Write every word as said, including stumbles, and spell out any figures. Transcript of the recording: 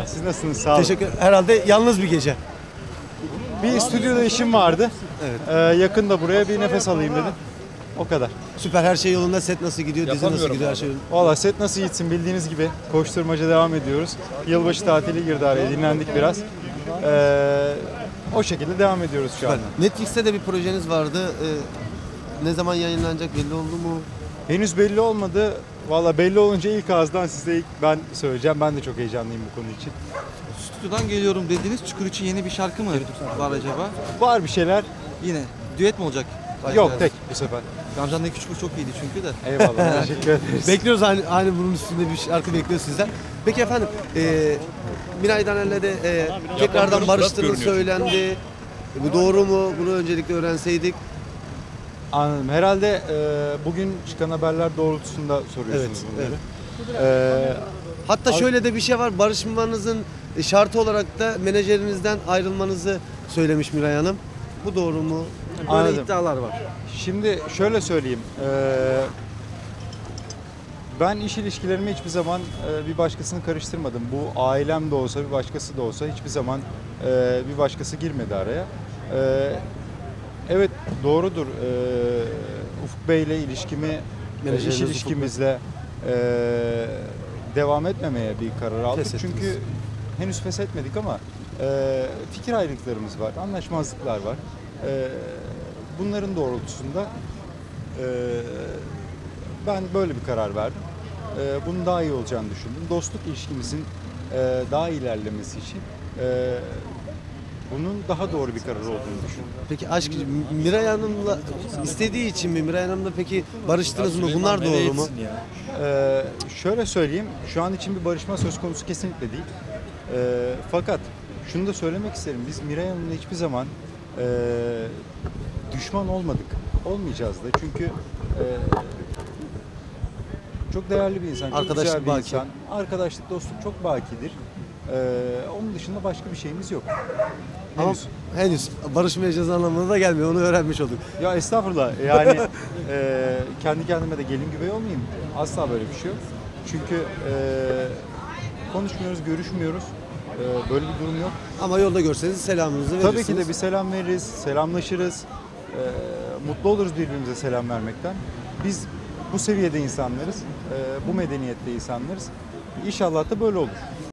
merhaba. Siz nasılsınız? Sağ olun. Teşekkür. Herhalde yalnız bir gece. Bir stüdyoda işim vardı. Evet. Ee, yakında buraya bir nefes alayım dedim. O kadar. Süper, her şey yolunda. Set nasıl gidiyor? Dizi nasıl gidiyor? Her şey yolunda. Valla set nasıl gitsin bildiğiniz gibi koşturmaca devam ediyoruz. Yılbaşı tatili girdi araya, dinlendik biraz. Ee, o şekilde devam ediyoruz şu anda. Netflix'te de bir projeniz vardı. Ee, ne zaman yayınlanacak belli oldu mu? Henüz belli olmadı. Valla belli olunca ilk ağızdan size ilk ben söyleyeceğim. Ben de çok heyecanlıyım bu konu için. Stüdyodan geliyorum dediniz. Çukur için yeni bir şarkı mı var acaba? Var bir şeyler. Yine düet mi olacak? Yok, tek bu sefer. Gamze'nin iki çukur çok iyiydi çünkü de. Eyvallah. Teşekkür ederiz. Bekliyoruz, aynı, aynı bunun üstünde bir şarkı bekliyoruz sizden. Peki efendim, e, Miray Daner'le de e, tekrardan barıştığınız söylendi. Bu doğru mu? Bunu öncelikle öğrenseydik. Anladım. Herhalde e, bugün çıkan haberler doğrultusunda soruyorsunuz Evet, bunları. E, Hatta şöyle de bir şey var. Barışmanızın şartı olarak da menajerinizden ayrılmanızı söylemiş Miray Hanım. Bu doğru mu? Böyle Anladım. iddialar var. Şimdi şöyle söyleyeyim. Eee, ben iş ilişkilerimi hiçbir zaman eee, bir başkasını karıştırmadım. Bu ailem de olsa, bir başkası da olsa hiçbir zaman eee, bir başkası girmedi araya. Eee, evet doğrudur. Eee Ufuk Bey ile ilişkimi, Menajeriniz iş Ufuk Bey. ilişkimizle eee, devam etmemeye bir karar aldık. Feshettiniz. Çünkü henüz feshetmedik ama eee, fikir ayrılıklarımız var, anlaşmazlıklar var. Eee, bunların doğrultusunda eee, ben böyle bir karar verdim. Eee, bunun daha iyi olacağını düşündüm. Dostluk ilişkimizin eee, daha iyi ilerlemesi için eee, bunun daha doğru bir karar olduğunu düşündüm. Peki aşk Miray Hanım'la istediği için mi? Miray Hanım'la peki barıştınız mı? Bunlar doğru mu? Ee, şöyle söyleyeyim, şu an için bir barışma söz konusu kesinlikle değil. Ee, fakat şunu da söylemek isterim, biz Miray Hanım'la hiçbir zaman e, düşman olmadık, olmayacağız da. Çünkü e, çok değerli bir insan, çok Arkadaşlık güzel bir baki. insan. Arkadaşlık, dostluk çok bakidir. Ee, onun dışında başka bir şeyimiz yok. Ama Henüz. henüz barışmayacağız anlamına da gelmiyor. Onu öğrenmiş olduk. Ya estağfurullah, yani e, kendi kendime de gelin güvey olmayayım. Asla böyle bir şey yok. Çünkü e, konuşmuyoruz, görüşmüyoruz. E, böyle bir durum yok. Ama yolda görseniz selamınızı verirsiniz. Tabii ki de bir selam veririz, selamlaşırız. E, mutlu oluruz birbirimize selam vermekten. Biz bu seviyede insanlarız, e, bu medeniyette insanlarız. İnşallah da böyle olur.